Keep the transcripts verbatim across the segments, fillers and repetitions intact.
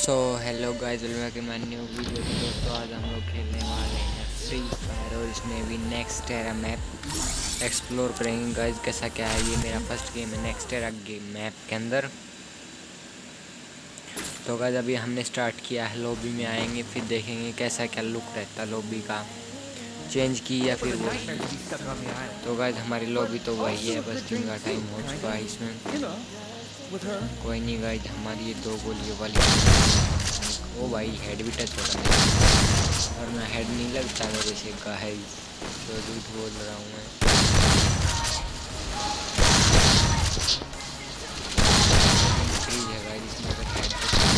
So hello guys, welcome to my new video. तो दोस्तों आज हम लोग खेलने वाले हैं फ्री फायर और इसमें भी नेक्स्ट टेरा मैप एक्सप्लोर करेंगे गाइस। कैसा क्या है, ये मेरा फर्स्ट गेम है नेक्स्ट टेरा गेम मैप के अंदर। तो गाइस अभी हमने स्टार्ट किया है, लॉबी में आएंगे फिर देखेंगे कैसा क्या लुक रहता है लॉबी का, चेंज की या फिर वही। तो गाइस हमारी लॉबी तो वही है, बस दिन का टाइम हो चुका है इसमें। कोई नहीं गाइस, हमारी ये दो गोलियों वाली ओ भाई हेड भी टच हो रहा है और मैं हेड नहीं लगता मेरे से गाइस, तो झूठ बोल रहा हूँ मैं। फ्रीज है गाइस इसमें अगर हेड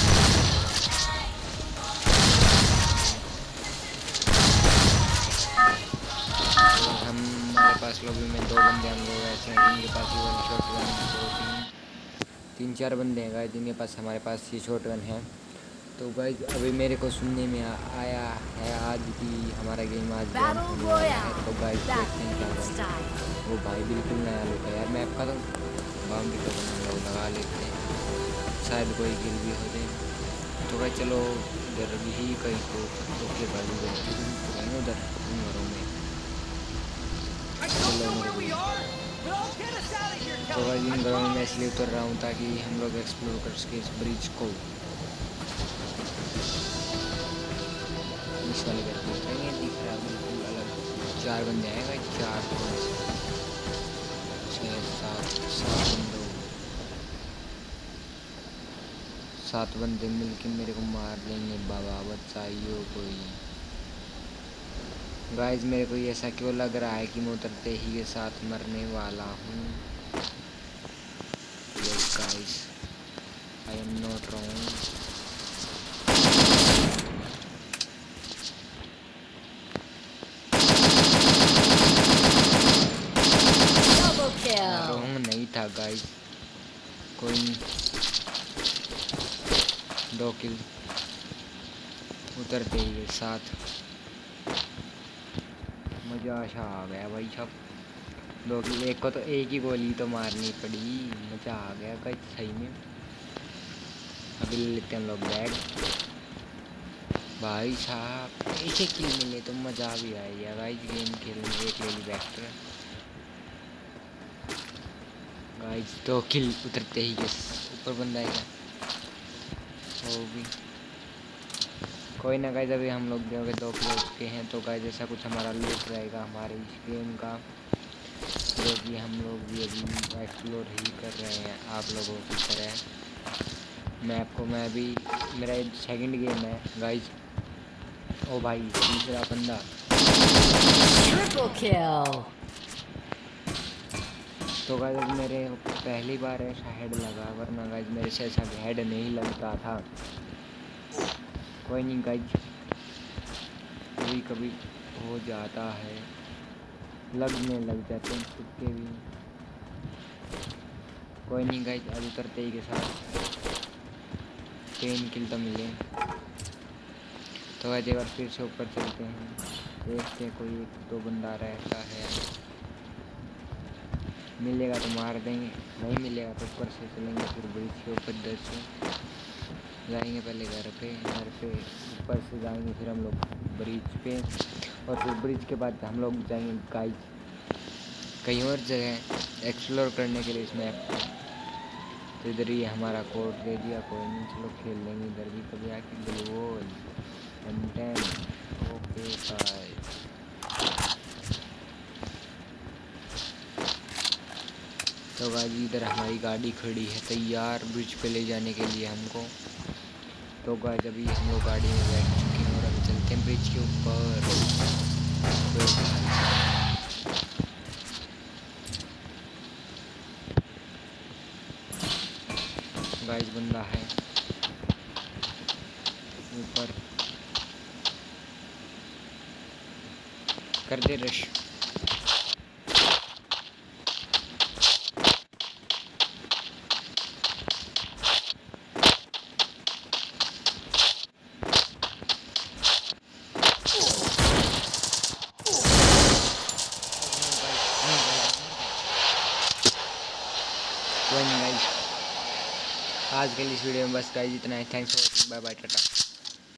तो हम हमारे पास लॉबी में दो बंदे हम लोग ऐसे हैं जिनके पास ये वाली शॉट गन दो तीन तीन चार बंदे हैं गाइस जिनके पास हमारे पास ये शॉट गन है। तो गाइस अभी मेरे को सुनने में आ, आया है आज भी हमारा गेम आज बैन होने वाला है। तो गाइस देखते हैं क्या होता है। वो भाई बिल्कुल नया लुक है यार मैप का, तो बाउंड्री का हम लोग लगा लेते हैं, शायद कोई गिल भी हो जाए। तो भाई चलो इधर भी कहीं तो ओके भाई उधर उधर उन घरों में तो भाई इन घरों में इसलिए उतर रहा हूँ ताकि हम लोग एक्सप्लोर कर सके इस ब्रिज को। इस वाले घर पे उतरेंगे, दिख रहा है बिल्कुल अलग। चार बंदे आएगा, चार छः सात सात बंदों सात बंदे मिलके मेरे को मार देंगे बाबा, बचाइयो कोई। गाइस मेरे को ऐसा क्यों लग रहा है कि मैं उतरते ही के साथ मरने वाला हूँ। Yes guys I am not wrong. Wrong नहीं था गाइस, कोई दो किल उतरते ही के साथ मजा आशा आ गया भाई साहब। दो किल, एक को तो एक ही गोली तो मारनी पड़ी, मजा आ गया गाइस सही में। अभी ले लेते हैं हम लोग बैग भाई साहब, एक एक किल मिले तो मज़ा भी आएगा गाइस गेम खेलने। एक ले ली बैक्टर गाइस, दो किल उतरते ही ऊपर बंदा आएगा वो भी कोई ना गाइस। अभी हम लोग जो दो किल हो चुके हैं तो गाइस ऐसा कुछ हमारा लूट रहेगा हमारे इस गेम का, जो कि हम लोग भी अभी एक्सप्लोर ही कर रहे हैं आप लोगों की तरह। मैप को मैं अभी मेरा सेकंड गेम है गाइस। ओ भाई तीसरा बंदा ट्रिपल किल। तो गाइस मेरे पहली बार ऐसा हेड लगा, वरना गाइस मेरे से ऐसा हेड नहीं लगता था। कोई नहीं गाइस, कभी कभी हो जाता है, लगने लग जाते हैं खुद के भी। कोई नहीं गाइस, आज उतरते ही के साथ तीन किल तो मिले। तो आज एक बार फिर से ऊपर चलते हैं, देखते हैं कोई एक दो बंदा रहता है, मिलेगा तो मार देंगे, नहीं मिलेगा तो ऊपर से चलेंगे फिर ब्रिज के ऊपर दर से जाएंगे। पहले घर पे घर पे ऊपर से जाएंगे, फिर हम लोग ब्रिज पे, और फिर ब्रिज के बाद हम लोग जाएंगे गाइस कहीं और जगह एक्सप्लोर करने के लिए इस मैप को। तो इधर ही हमारा कोड दे दिया, कोई नहीं चलो खेल लेंगे इधर भी कभी आके ग्लोबल कंटेंट। ओके गाइस तो गाइस इधर हमारी गाड़ी खड़ी है तैयार ब्रिज पे ले जाने के लिए हमको। तो गाइस अभी हम लोग गाड़ी में बैठ चुके हैं और अभी चलते हैं ब्रिज के ऊपर। गाइस बंदा है ऊपर, कर दे रश। आज के लिए इस वीडियो में बस गाइस इतना है। Thanks for watching, bye bye, Tata.